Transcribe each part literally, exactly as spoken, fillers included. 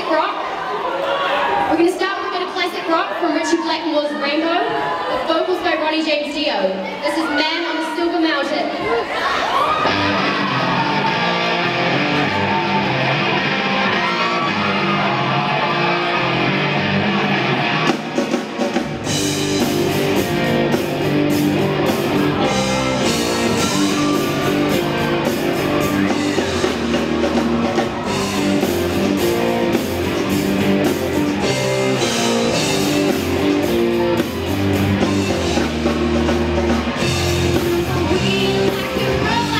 rock. We're going to start with a bit of classic rock from Richie Blackmore's Rainbow, with vocals by Ronnie James Dio. This is Man on the Silver Mountain. We like to roll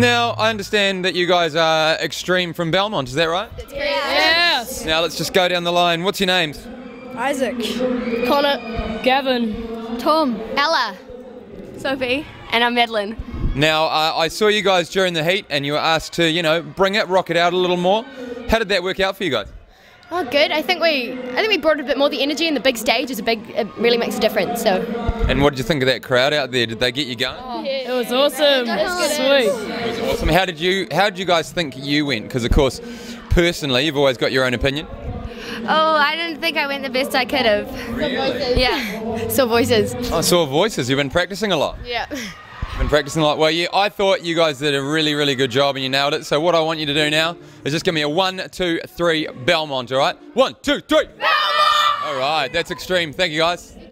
Now, I understand that you guys are Extreme from Belmont, is that right? That's great. Yes. Now, let's just go down the line. What's your names? Isaac. Connor. Gavin. Tom. Ella. Sophie. And I'm Madeline. Now, uh, I saw you guys during the heat and you were asked to, you know, bring it, rock it out a little more. How did that work out for you guys? Oh, good. I think we, I think we brought a bit more. The energy in the big stage is a big. It really makes a difference. So. And what did you think of that crowd out there? Did they get you going? Oh, it was awesome. Sweet. It was awesome. How did you? How did you guys think you went? Because of course, personally, you've always got your own opinion. Oh, I didn't think I went the best I could have. Really? Yeah. So voices. I saw voices. You've been practicing a lot. Yeah. Been practicing a lot. Well, yeah, I thought you guys did a really, really good job and you nailed it. So what I want you to do now is just give me a one, two, three, Belmont, all right? One, two, three. Belmont! All right, that's Extreme. Thank you, guys.